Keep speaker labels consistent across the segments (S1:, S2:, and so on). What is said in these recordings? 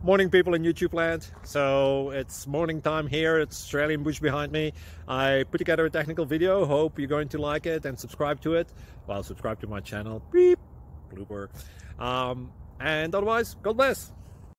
S1: Morning, people in YouTube land. So it's morning time here. It's Australian bush behind me. I put together a technical video. Hope you're going to like it and subscribe to it. Well, subscribe to my channel. Beep. Blooper. And otherwise, God bless.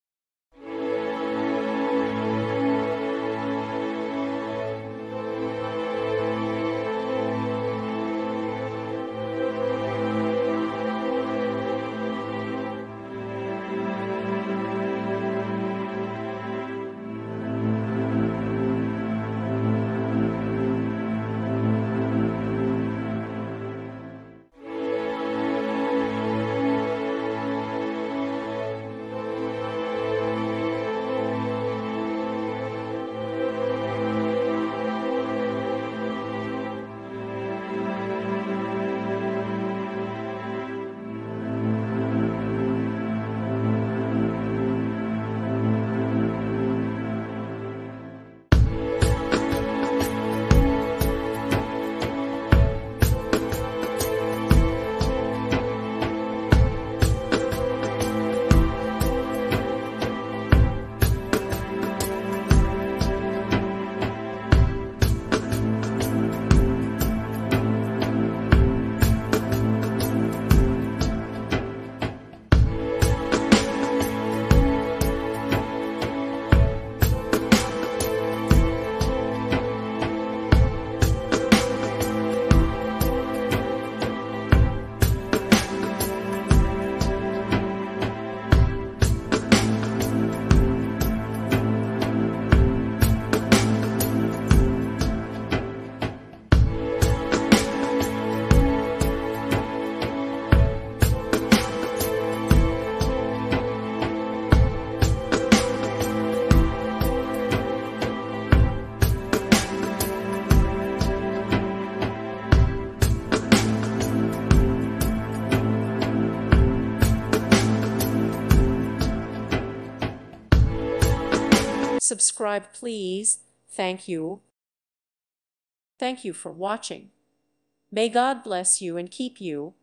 S2: Subscribe, please. Thank you. Thank you for watching. May God bless you and keep you.